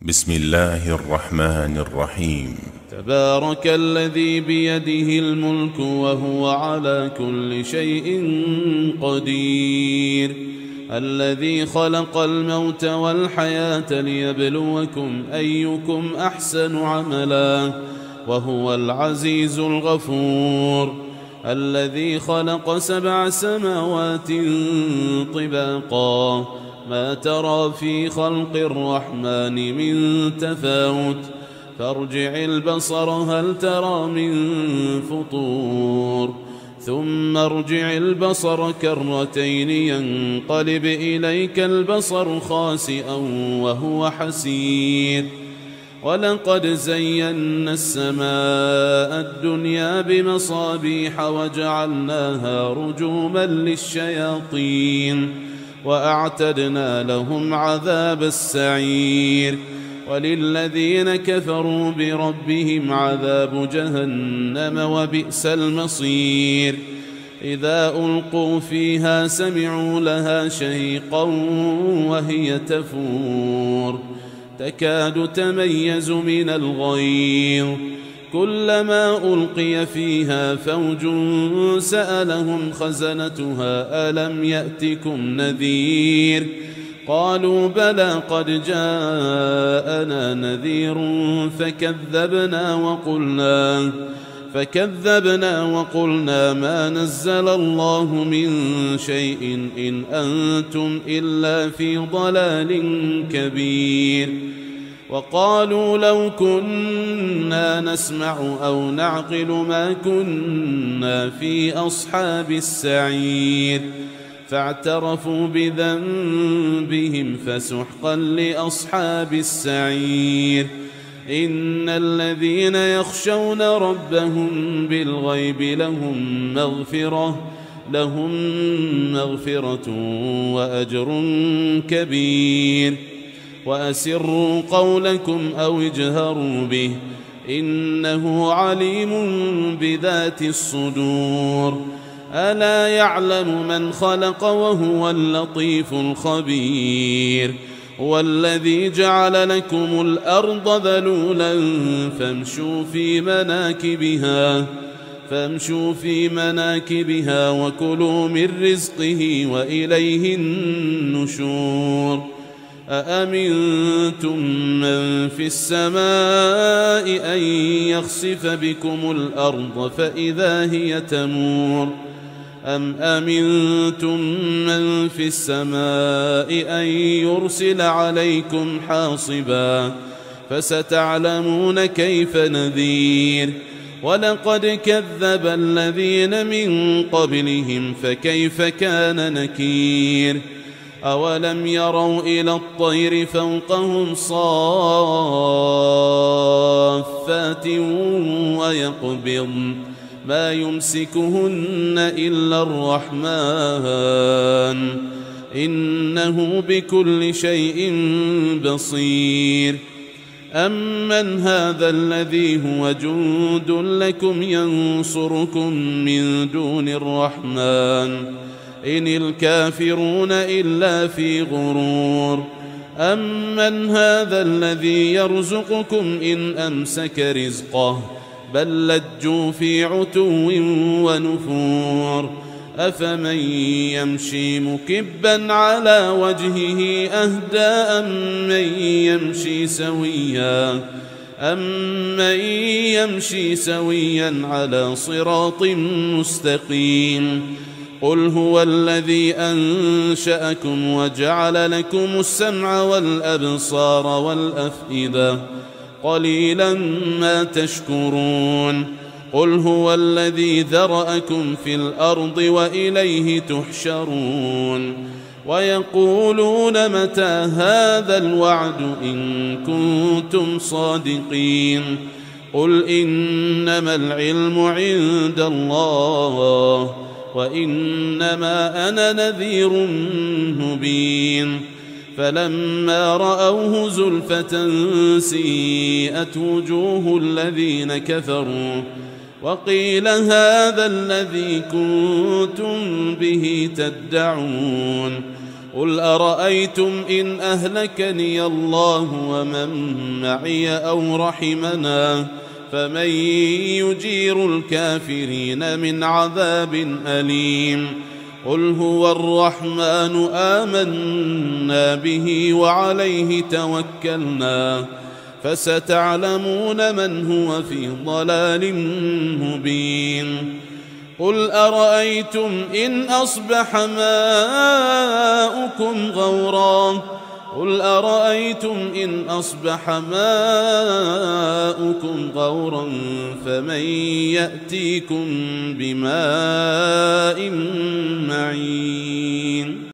بسم الله الرحمن الرحيم. تبارك الذي بيده الملك وهو على كل شيء قدير، الذي خلق الموت والحياة ليبلوكم أيكم أحسن عملا وهو العزيز الغفور، الذي خلق 7 سماوات طباقا ما ترى في خلق الرحمن من تفاوت فارجع البصر هل ترى من فطور ثم ارجع البصر كرتين ينقلب إليك البصر خاسئا وهو حسير. ولقد زينا السماء الدنيا بمصابيح وجعلناها رجوما للشياطين وأعتدنا لهم عذاب السعير. وللذين كفروا بربهم عذاب جهنم وبئس المصير. إذا ألقوا فيها سمعوا لها شهيقا وهي تفور تكاد تميز من الغيظ كلما ألقي فيها فوج سألهم خزنتها ألم يأتكم نذير قالوا بلى قد جاءنا نذير فكذبنا وقلنا ما نزل الله من شيء إن أنتم إلا في ضلال كبير. وقالوا لو كنا نسمع أو نعقل ما كنا في أصحاب السعير فاعترفوا بذنبهم فسحقا لأصحاب السعير. إن الذين يخشون ربهم بالغيب لهم مغفرة وأجر كبير. وأسروا قولكم أو اجهروا به إنه عليم بذات الصدور. ألا يعلم من خلق وهو اللطيف الخبير. والذي جعل لكم الأرض ذلولا فامشوا في مناكبها وكلوا من رزقه وإليه النشور. أأمنتم من في السماء أن يخسف بكم الأرض فإذا هي تمور أم أمنتم من في السماء أن يرسل عليكم حاصبا فستعلمون كيف نذير. ولقد كذب الذين من قبلهم فكيف كان نكير. أولم يروا إلى الطير فوقهم صافات ويقبضن ما يمسكهن إلا الرحمن إنه بكل شيء بصير. أمن هذا الذي هو جند لكم ينصركم من دون الرحمن إن الكافرون إلا في غرور. أمن هذا الذي يرزقكم إن أمسك رزقه بل لجوا في عتو ونفور. أفمن يمشي مكبا على وجهه أهدى أمن يمشي سويا على صراط مستقيم. قل هو الذي أنشأكم وجعل لكم السمع والأبصار والأفئدة قليلا ما تشكرون. قل هو الذي ذرأكم في الأرض وإليه تحشرون. ويقولون متى هذا الوعد إن كنتم صادقين. قل إنما العلم عند الله وإنما أنا نذير مبين. فلما رأوه زلفة سيئت وجوه الذين كفروا وقيل هذا الذي كنتم به تدعون. قل أرأيتم إن أهلكني الله ومن معي أو رحمنا فمن يجير الكافرين من عذاب أليم قل هو الرحمن آمنا به وعليه توكلنا فستعلمون من هو في ضلال مبين قل أرأيتم إن أصبح ماؤكم غورا قل أرأيتم إن أصبح ماؤكم غورا فمن يأتيكم بماء معين